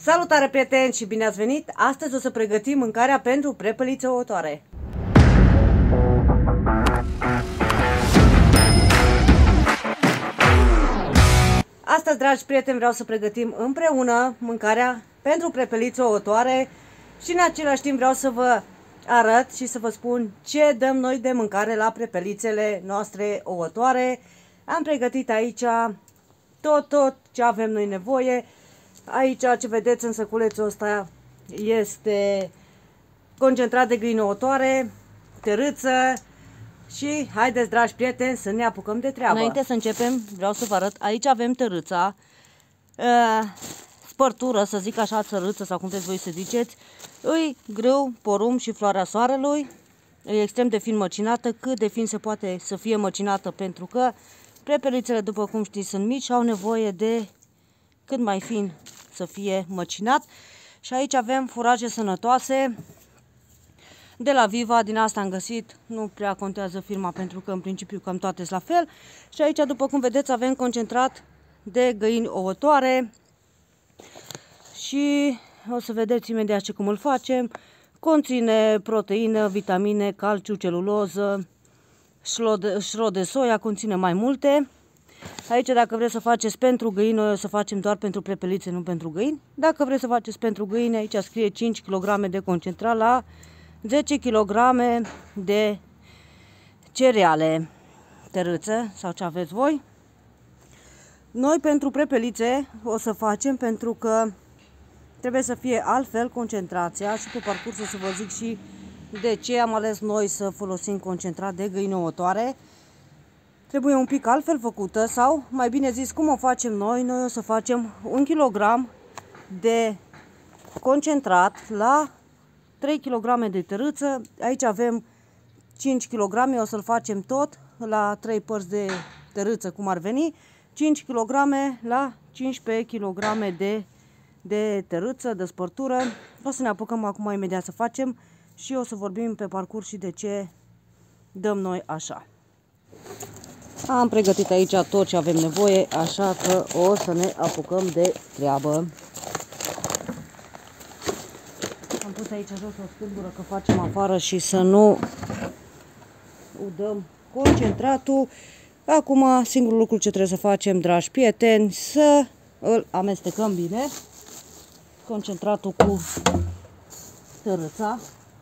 Salutare prieteni și bine ați venit! Astăzi o să pregătim mâncarea pentru prepelițe ouătoare. Astăzi, dragi prieteni, vreau să pregătim împreună mâncarea pentru prepelițe ouătoare și în același timp vreau să vă arăt și să vă spun ce dăm noi de mâncare la prepelițele noastre ouătoare. Am pregătit aici tot ce avem noi nevoie. Aici ce vedeți în săculețul ăsta este concentrat de găină ouătoare, tărâță și haideți, dragi prieteni, să ne apucăm de treabă. Înainte să începem, vreau să vă arăt. Aici avem tărâța, spărtură, să zic așa, tărâță sau cum vreți voi să ziceți. Îi grâu, porumb și floarea soarelui. E extrem de fin măcinată, cât de fin se poate să fie măcinată, pentru că prepelițele, după cum știți, sunt mici și au nevoie de cât mai fin să fie măcinat. Și aici avem furaje sănătoase de la Viva, din asta am găsit, nu prea contează firma pentru că în principiu cam toate sunt la fel. Și aici, după cum vedeți, avem concentrat de găini ouătoare și o să vedeți imediat cum îl facem. Conține proteină, vitamine, calciu, celuloză, șrot de soia, conține mai multe. Aici, dacă vreți să faceți pentru găini, noi o să facem doar pentru prepelițe, nu pentru găini. Dacă vreți să faceți pentru găini, aici scrie 5 kg de concentrat la 10 kg de cereale, tărâță sau ce aveți voi. Noi pentru prepelițe o să facem, pentru că trebuie să fie altfel concentrația și pe parcurs o să vă zic și de ce am ales noi să folosim concentrat de găină ouătoare. Trebuie un pic altfel făcută, sau mai bine zis, cum o facem noi? Noi o să facem 1 kg de concentrat la 3 kg de tărâță. Aici avem 5 kg, o să-l facem tot la 3 părți de tărâță, cum ar veni. 5 kg la 15 kg de tărâță, de spărtură. O să ne apucăm acum imediat să facem și o să vorbim pe parcurs și de ce dăm noi așa. Am pregătit aici tot ce avem nevoie, așa că o să ne apucăm de treabă. Am pus aici jos o scândură că facem afară și să nu udăm concentratul. Acum, singurul lucru ce trebuie să facem, dragi prieteni, să îl amestecăm bine, concentratul cu tărâța.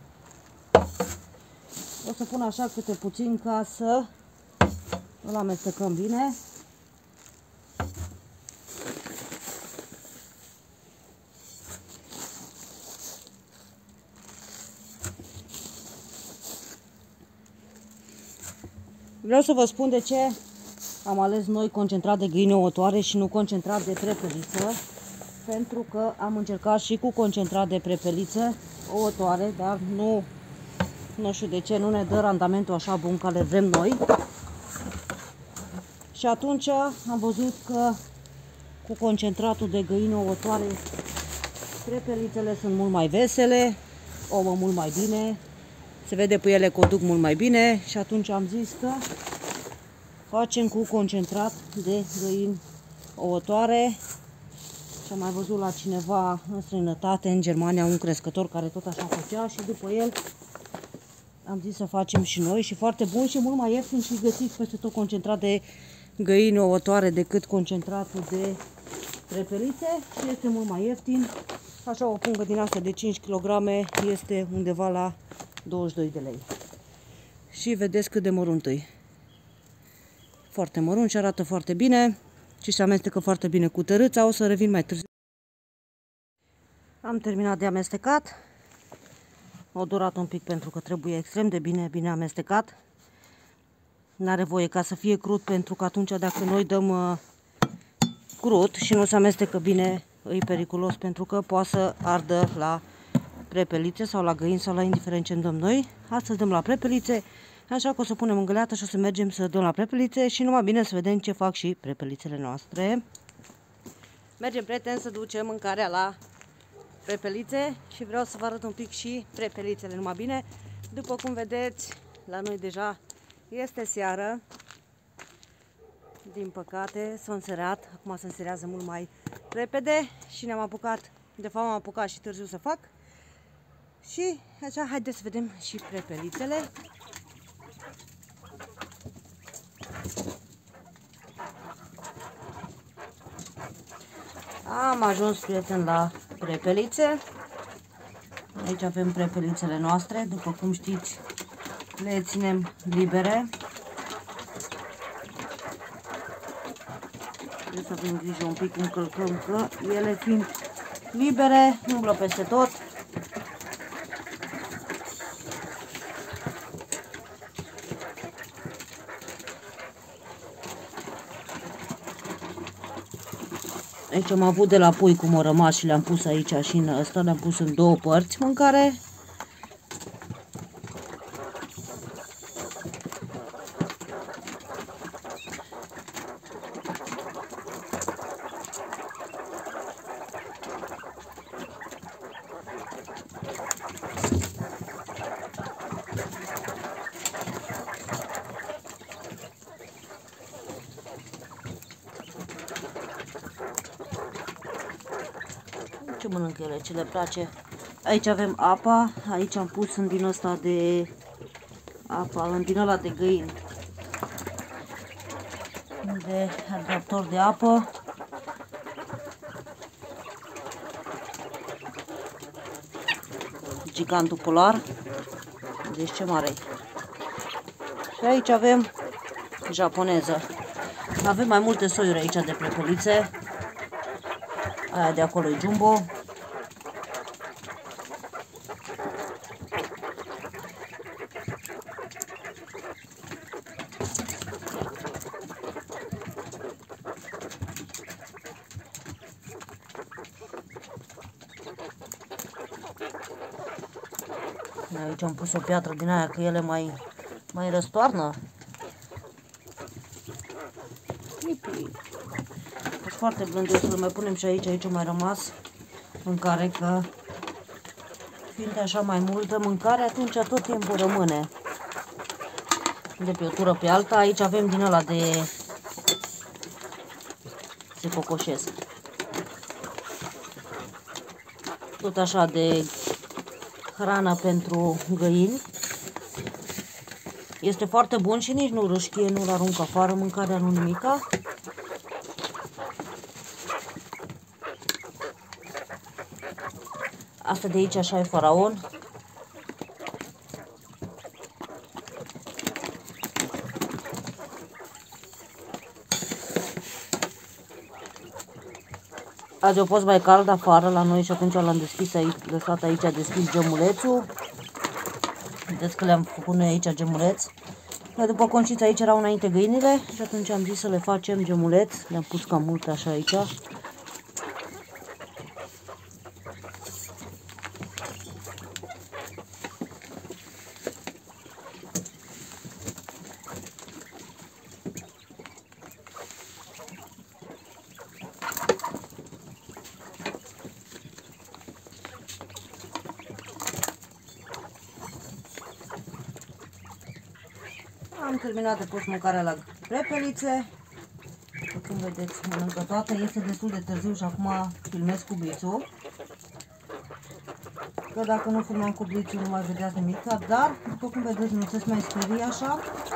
O să pun așa câte puțin ca să îl amestecăm bine. Vreau să vă spun de ce am ales noi concentrat de găină ouătoare și nu concentrat de prepeliță. Pentru că am încercat și cu concentrat de prepeliță ouătoare, dar nu știu de ce nu ne dă randamentul așa bun ca le vrem noi. Și atunci am văzut că cu concentratul de găină ouătoare prepelițele sunt mult mai vesele, ouă mult mai bine, se vede pe ele că o duc mult mai bine și atunci am zis că facem cu concentrat de găini ouătoare. Și am mai văzut la cineva în străinătate, în Germania, un crescător care tot așa făcea și după el am zis să facem și noi, și foarte bun și mult mai ieftin și găsiți peste tot concentrat de găini ouătoare decât concentratul de prepelițe și este mult mai ieftin. Așa o pungă din asta de 5 kg este undeva la 22 de lei. Și vedeți cât de mărunt e. Foarte mărunt și arată foarte bine și se amestecă foarte bine cu tărâța. O să revin mai târziu. Am terminat de amestecat. A durat un pic pentru că trebuie extrem de bine amestecat. N-are voie ca să fie crud, pentru că atunci dacă noi dăm crud și nu se amestecă bine, e periculos, pentru că poate să ardă la prepelițe sau la găini sau la indiferent ce dăm noi. Astăzi dăm la prepelițe, așa că o să punem în găleată și o să mergem să dăm la prepelițe și numai bine să vedem ce fac și prepelițele noastre. Mergem, prieteni, să ducem mâncarea la prepelițe și vreau să vă arăt un pic și prepelițele, numai bine. După cum vedeți, la noi deja este seară. Din păcate s-a înserat, acum se înserează mult mai repede și ne-am apucat De fapt am apucat și târziu să fac. Și așa, haideți să vedem și prepelițele. Am ajuns, prieteni, la prepelițe. Aici avem prepelițele noastre, după cum știți, le ținem libere. Trebuie să avem grijă un pic cum călcăm, că ele fiind libere, umblă peste tot. Aici am avut de la pui cum au rămas și le-am pus aici și în ăsta, le-am pus în două părți mâncare. Ce mănâncă ele, ce le place. Aici avem apa, aici am pus în din ăsta de apa, în din ăla de găini, de adaptor de apă. Gigantul polar, deci ce mare. Și aici avem japoneză. Avem mai multe soiuri aici de prepelițe. Aia de acolo e jumbo. Aici am pus o piatră din aia, că ele mai răstoarnă. Sunt foarte blânde, să le mai punem și aici, aici a mai rămas mâncare, că fiind așa mai multă mâncare, atunci tot timpul rămâne de pe o tură pe alta. Aici avem din ăla de se cocoșesc. Tot așa de hrană pentru găini. Este foarte bun și nici nu râșchie, nu-l arunc afară mâncarea, nu nimica. Asta de aici așa e faraon. Azi a fost mai cald afară la noi și atunci l-am deschis aici, lăsat aici deschis gemulețul. Vedeți că le-am făcut noi aici gemuleț. Dar după cum știți, aici erau înainte găinile și atunci am zis să le facem gemuleț. Le-am pus cam mult așa aici. Am terminat de pus mâncarea la prepelițe. Cum vedeți, mănâncă toată. Este destul de târziu și acum filmez cu blițul. Că dacă nu filmam cu blițul nu mai vedeați nimic. Dar, după cum vedeți, nu se mai sperie așa.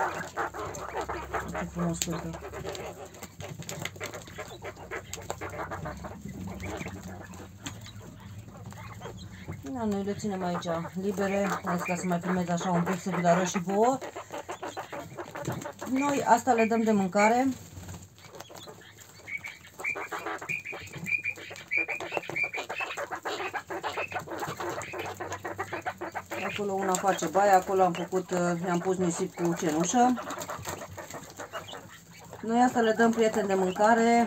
Ce frumos cântă. Da, noi le ținem aici libere. Asta să mai filmez așa un pic, să vi le arăt și vouă. Noi asta le dăm de mâncare. Acolo una face baia, acolo am făcut, i-am pus nisip cu cenușă. Noi asta le dăm, prieteni, de mâncare.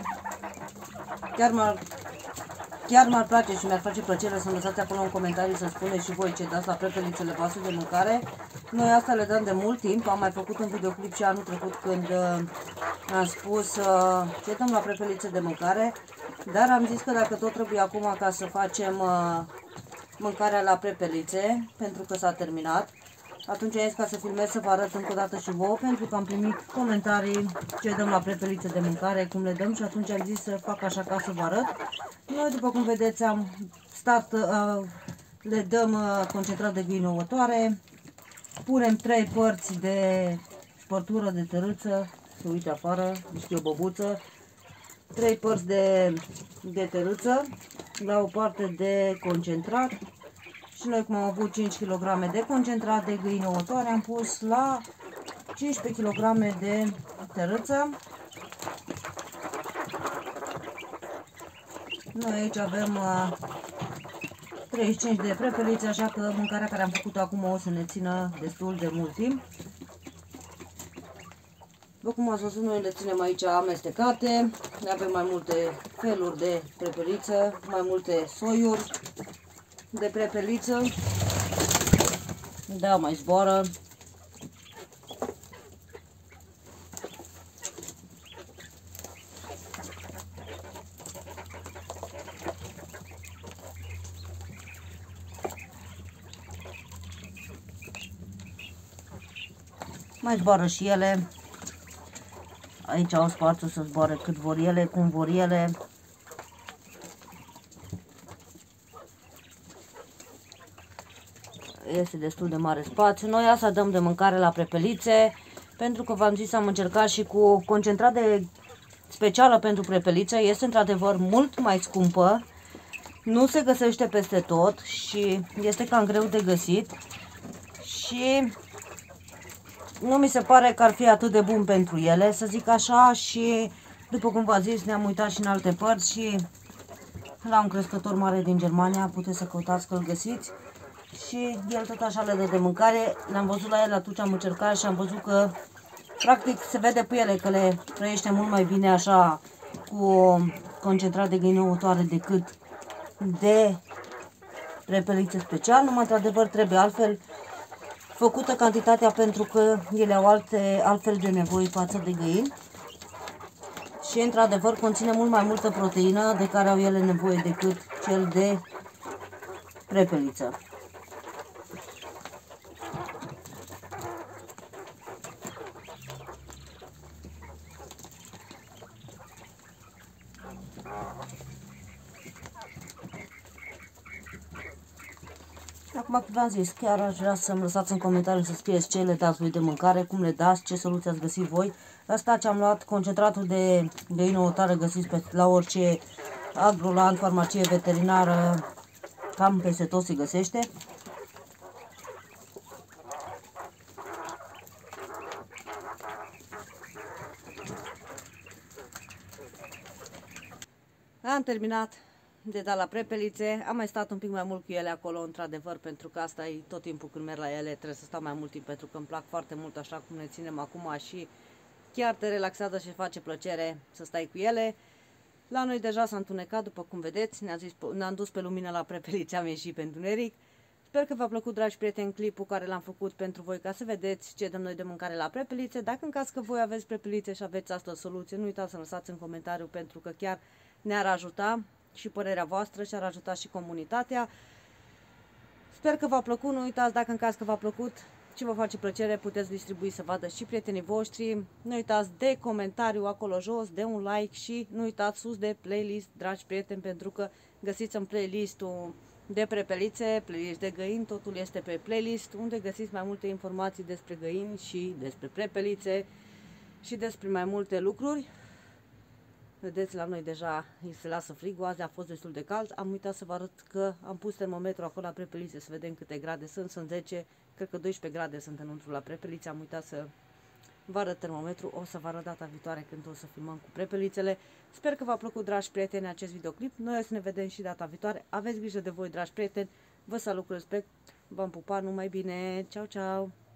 Chiar m-ar place și mi-ar face plăcere să-mi lăsați acolo în comentarii să spuneți și voi ce dați la prepelițele voastre de mâncare. Noi asta le dăm de mult timp. Am mai făcut un videoclip și anul trecut când am spus ce dăm la prepelițe de mâncare. Dar am zis că dacă tot trebuie acum ca să facem mâncarea la prepelițe, pentru că s-a terminat, Atunci am zis ca să filmez să vă arăt încă o dată și vouă, pentru că am primit comentarii ce dăm la prepelițe de mâncare, cum le dăm, și atunci am zis să fac așa ca să vă arăt. Noi, după cum vedeți, am stat, le dăm concentrat de găină ouătoare, punem 3 părți de spărtură de tărâță, se uite afară, este o băbuță, 3 părți de tărâță, la o parte de concentrat. Și noi, cum am avut 5 kg de concentrat de găină ouătoare, am pus la 15 kg de tărâță. Noi aici avem 35 de prepelițe, așa că mâncarea care am făcut acum o să ne țină destul de mult timp. După cum ați văzut, noi le ținem aici amestecate. Avem mai multe feluri de prepeliță, mai multe soiuri de prepeliță. Da, mai zboară. Mai zboară și ele. Aici au spațiu să zboare cât vor ele, cum vor ele. Este destul de mare spațiu. Noi asta dăm de mâncare la prepelițe, pentru că v-am zis, am încercat și cu concentrat de specială pentru prepelițe. Este într-adevăr mult mai scumpă, nu se găsește peste tot și este cam greu de găsit și nu mi se pare că ar fi atât de bun pentru ele, să zic așa. Și după cum v-am zis, ne-am uitat și în alte părți și la un crescător mare din Germania, puteți să căutați că îl găsiți. Și el tot așa le dă de mâncare. Le-am văzut la el, atunci am încercat și am văzut că practic se vede pe ele că le trăiește mult mai bine așa cu concentrat de găină ouătoare decât de prepelițe special. Numai într-adevăr trebuie altfel făcută cantitatea, pentru că ele au altfel de nevoi față de găini. Și într-adevăr conține mult mai multă proteină de care au ele nevoie decât cel de prepeliță. Acum, v-am zis, chiar aș vrea să-mi lăsați în comentarii să scrieți ce le dați voi de mâncare, cum le dați, ce soluție ați găsit voi. Asta ce am luat, concentratul de găină ouătoare, găsiți la orice agroland, farmacie veterinară, cam peste tot se găsește. Am terminat de dat la prepelițe, am mai stat un pic mai mult cu ele acolo, într-adevăr, pentru că asta e tot timpul când merg la ele, trebuie să stau mai mult timp, pentru că îmi plac foarte mult așa cum ne ținem acum și chiar te relaxează și face plăcere să stai cu ele. La noi deja s-a întunecat, după cum vedeți, ne-am dus pe lumină la prepelițe, am ieșit pe întuneric. Sper că v-a plăcut, dragi prieteni, clipul care l-am făcut pentru voi, ca să vedeți ce dăm noi de mâncare la prepelițe. Dacă în caz că voi aveți prepelițe și aveți asta soluție, nu uitați să lăsați în comentariu, pentru că chiar ne-ar ajuta și părerea voastră și ar ajuta și comunitatea. Sper că v-a plăcut, nu uitați, dacă în caz că v-a plăcut și vă face plăcere, puteți distribui să vadă și prietenii voștri. Nu uitați de comentariu acolo jos, de un like și nu uitați sus de playlist, dragi prieteni, pentru că găsiți în playlistul de prepelițe, playlist de găini, totul este pe playlist, unde găsiți mai multe informații despre găini și despre prepelițe și despre mai multe lucruri. Vedeți, la noi deja se lasă frigul, azi a fost destul de cald. Am uitat să vă arăt că am pus termometru acolo la prepelițe, să vedem câte grade sunt. Sunt 10, cred că 12 grade sunt înăuntru la prepelițe. Am uitat să vă arăt termometru, o să vă arăt data viitoare când o să filmăm cu prepelițele. Sper că v-a plăcut, dragi prieteni, acest videoclip. Noi o să ne vedem și data viitoare. Aveți grijă de voi, dragi prieteni. Vă salut cu respect. V-am pupat, numai bine. Ceau, ceau!